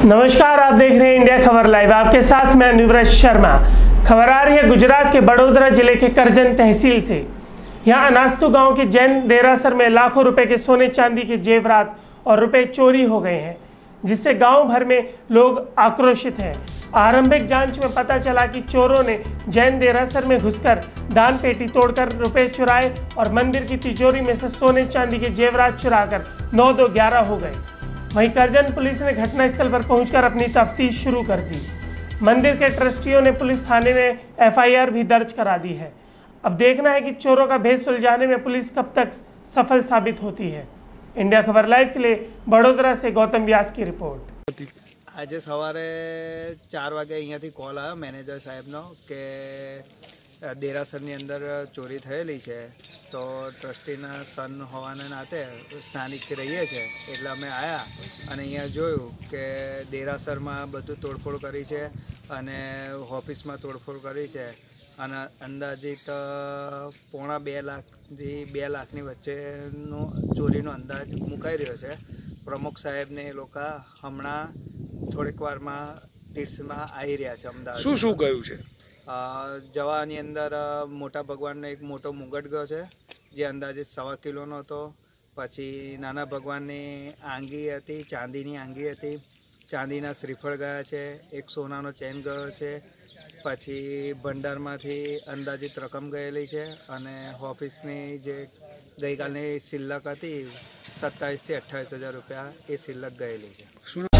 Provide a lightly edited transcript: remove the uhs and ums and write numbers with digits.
नमस्कार, आप देख रहे हैं इंडिया खबर लाइव। आपके साथ मैं अनुव्रत शर्मा। खबर आ रही है गुजरात के बड़ोदरा जिले के करजन तहसील से। यहाँ अनास्तु गांव के जैन देरासर में लाखों रुपए के सोने चांदी के जेवरात और रुपए चोरी हो गए हैं, जिससे गांव भर में लोग आक्रोशित हैं। आरंभिक जांच में पता चला कि चोरों ने जैन देरासर में घुसकर दान पेटी तोड़कर रुपए चुराए और मंदिर की तिजोरी में से सोने चांदी के जेवरात चुराकर 9-2-11 हो गए। वहीं करजन पुलिस ने घटनास्थल पर पहुंचकर अपनी तफ्तीश शुरू कर दी। मंदिर के ट्रस्टियों ने पुलिस थाने में एफआईआर भी दर्ज करा दी है। अब देखना है कि चोरों का भेद सुलझाने में पुलिस कब तक सफल साबित होती है। इंडिया खबर लाइव के लिए बड़ोदरा से गौतम व्यास की रिपोर्ट। आज सवारे 4 वागे अहींयाथी कॉल आव्यो मैनेजर साहेबनो के देरासરની અંદર ચોરી થયેલી છે, તો ટ્રસ્ટીના સન હોવાને નાતે સ્થાનિક રહીએ છે એટલે અમે આવ્યા અને અહીંયા જોયું કે દેરાસરમાં બધું તોડફોડ કરી છે અને ઓફિસમાં તોડફોડ કરી છે અને અંદાજિત 1.5 લાખથી 2 લાખની વચ્ચેનો ચોરીનો અંદાજ મુકાઈ રહ્યો છે। પ્રમુખ સાહેબને એ લોકો હમણાં થોડીક વારમાં તીર્થમાં આવી રહ્યા છે અમદાવાદ। શું ગયું છે? જવાની અંદર મોટા ભગવાનનો એક મોટો મુગટ ગયો છે જે અંદાજે 1.25 કિલોનો હતો। પછી નાના ભગવાનની આંગી હતી, ચાંદીની આંગી હતી, ચાંદીના શ્રીફળ ગયા છે, એક સોનાનો ચેન ગયો છે। પછી ભંડારમાંથી અંદાજિત રકમ ગયેલી છે અને ઓફિસની જે ગઈકાલની સિલ્લક હતી 27,000 થી 28,000 રૂપિયા એ સિલ્લક ગયેલી છે।